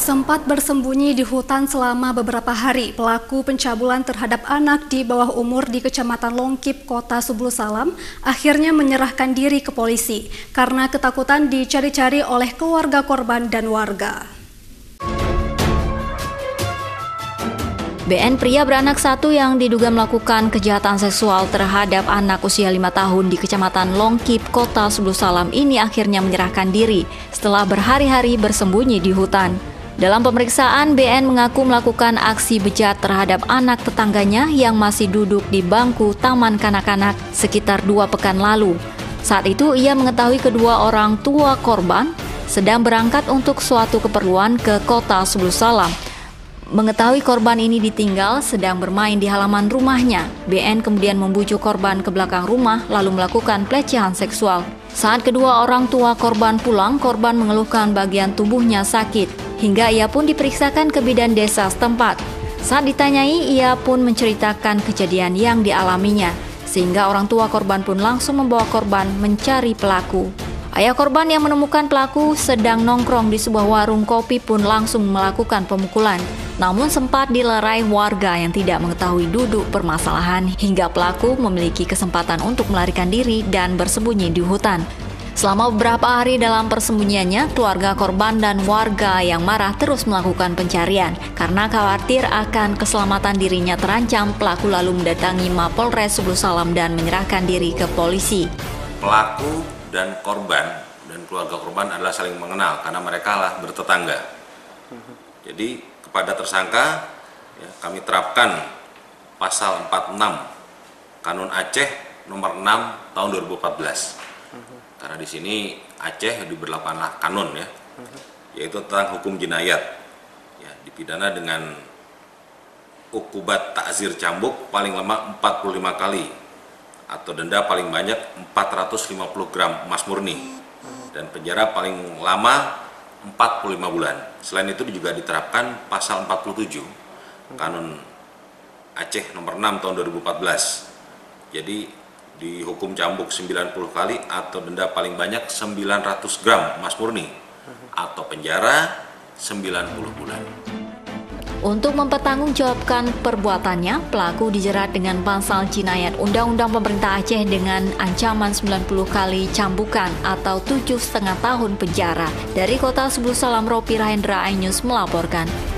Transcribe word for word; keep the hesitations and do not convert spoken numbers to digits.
Sempat bersembunyi di hutan selama beberapa hari, pelaku pencabulan terhadap anak di bawah umur di Kecamatan Longkip, Kota Subulu Salam, akhirnya menyerahkan diri ke polisi karena ketakutan dicari-cari oleh keluarga korban dan warga. B N, pria beranak satu yang diduga melakukan kejahatan seksual terhadap anak usia lima tahun di Kecamatan Longkip, Kota Subulu Salam ini akhirnya menyerahkan diri setelah berhari-hari bersembunyi di hutan. Dalam pemeriksaan, B N mengaku melakukan aksi bejat terhadap anak tetangganya yang masih duduk di bangku taman kanak-kanak sekitar dua pekan lalu. Saat itu ia mengetahui kedua orang tua korban sedang berangkat untuk suatu keperluan ke Kota Subulu Salam. Mengetahui korban ini ditinggal sedang bermain di halaman rumahnya, B N kemudian membujuk korban ke belakang rumah lalu melakukan pelecehan seksual. Saat kedua orang tua korban pulang, korban mengeluhkan bagian tubuhnya sakit, hingga ia pun diperiksakan ke bidan desa setempat. Saat ditanyai, ia pun menceritakan kejadian yang dialaminya, sehingga orang tua korban pun langsung membawa korban mencari pelaku. Ayah korban yang menemukan pelaku sedang nongkrong di sebuah warung kopi pun langsung melakukan pemukulan. Namun sempat dilerai warga yang tidak mengetahui duduk permasalahan hingga pelaku memiliki kesempatan untuk melarikan diri dan bersembunyi di hutan. Selama beberapa hari dalam persembunyiannya, keluarga korban dan warga yang marah terus melakukan pencarian. Karena khawatir akan keselamatan dirinya terancam, pelaku lalu mendatangi Mapolres Subulu Salam dan menyerahkan diri ke polisi. Pelaku dan korban dan keluarga korban adalah saling mengenal karena mereka lah bertetangga. Jadi kepada tersangka ya, kami terapkan pasal empat puluh enam Kanun Aceh nomor enam tahun dua ribu empat belas. Karena di sini Aceh diberdelapanlah kanun ya, yaitu tentang hukum jenayat. Ya, dipidana dengan ukubat takzir cambuk paling lama empat puluh lima kali atau denda paling banyak empat ratus lima puluh gram emas murni dan penjara paling lama empat puluh lima bulan. Selain itu juga diterapkan pasal empat puluh tujuh Kanun Aceh nomor enam tahun dua ribu empat belas. Jadi dihukum cambuk sembilan puluh kali atau denda paling banyak sembilan ratus gram emas murni atau penjara sembilan puluh bulan. Untuk mempertanggungjawabkan perbuatannya, pelaku dijerat dengan pasal jinayat Undang-Undang Pemerintah Aceh dengan ancaman sembilan puluh kali cambukan atau tujuh setengah tahun penjara. Dari Kota Subulu Salam, Ropi Rahendra, iNews melaporkan.